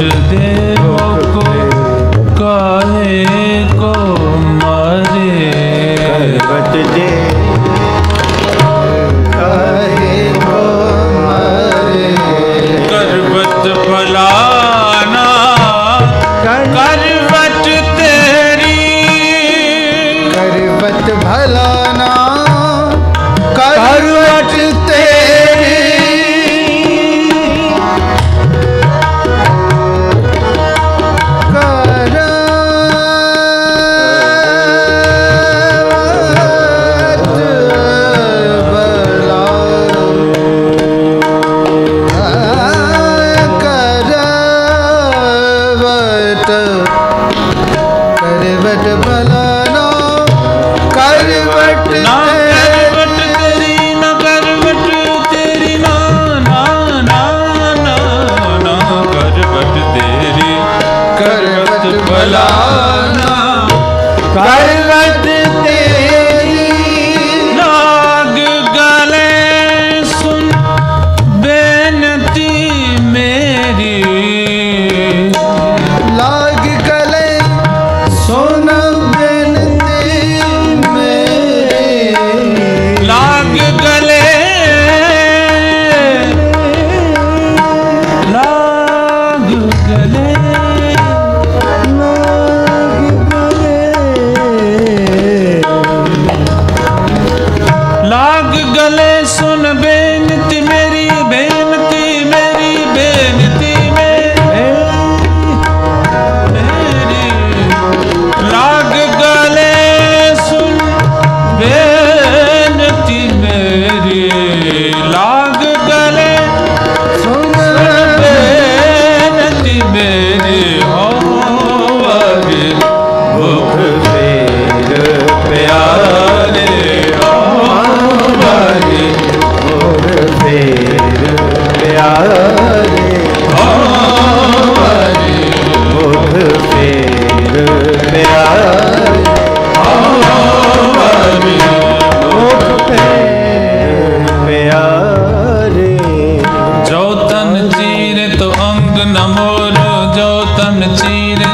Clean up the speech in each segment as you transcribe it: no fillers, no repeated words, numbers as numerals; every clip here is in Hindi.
दे मोको काहे को मारे, करवट दे काहे को मारे, करवट फलाना करवट तेरी, करवट भलाना करवट तेरी, करवट भलाना करवट ना करवट तेरी ना करवट तेरी, ना ना ना ना ना करवट तेरी, करवट फलाना करवट तेरी, लाग गले सुन बेनती मेरी, लाग गले सुन बेनती मेरी, लाग गले लाग गले लाग गले सुन बेनती मेरी, बेनती मेरी, बेनती मेरी, लाग गले सुन बेनती मेरी, लाग गले सुन बेनती मेरी, हो वागे मुख फेर प्यारे, हो वागे मुख फेर प्यारे, हो वागे मुख फेर प्यारे, मुख फेर प्यारे, जो तन चीरे तो अंग न मोर, जो तन चीरे,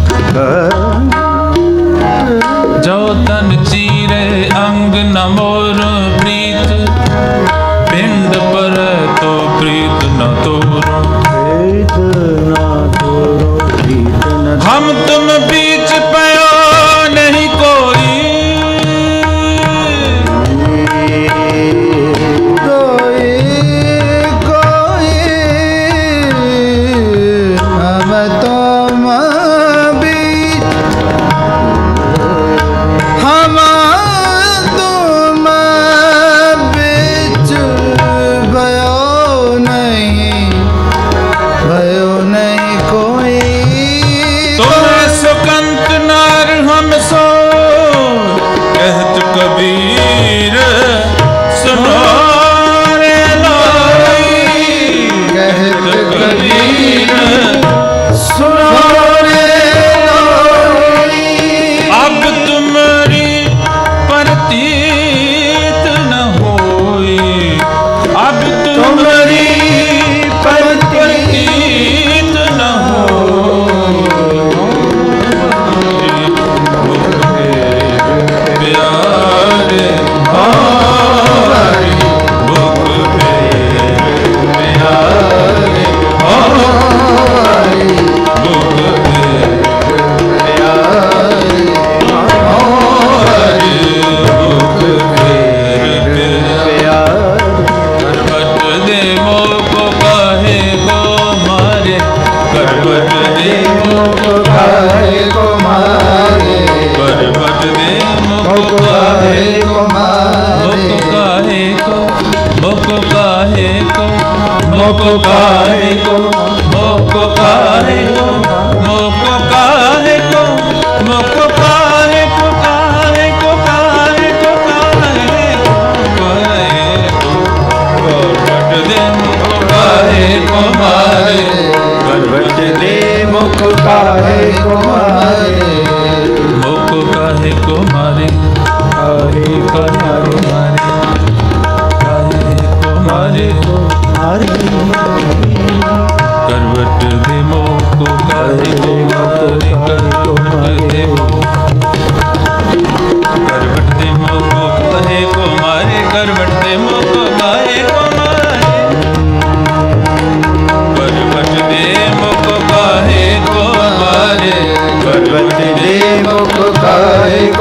जो तन चीरे अंग न मोर, प्रीत पिंड पर तो प्रीत न तोरो, प्रीत ना तोरो प्रीत न हम तुम बीच पयो नहीं कोई, कोई कोई हम तुम बीच, हम तुम बीच भयो नहीं कोई, तुम सुकंत नार हम सो कहत कबीर, सुनो रे लोई कहत कबीर, सुनो रे लोई, अब तुम्हारी प्रतीत न होई, अब तुम्हारी प्रतीत न प्यारे, हमारी मुख फेर प्यारे, हमारी मुख फेर प्यारे, हमारी मुख फेर प्यारे, करवट दे मोको काहे को मारे, करवट दे मोको काहे को मारे, करवट दे मोको काहे को, मोको काहे को, मोको काहे को, मोको काहे को, मोको काहे को, मोको काहे को, मोको काहे को, काहे को, काहे को, काहे को, करवट दे मोको काहे को मारे, करवट दे मुख काहे को मारे, मोको काहे को मारे, काहे को मारे, काहे को मारे, हरि करवट दे मोको पर्वत दे मुख काहे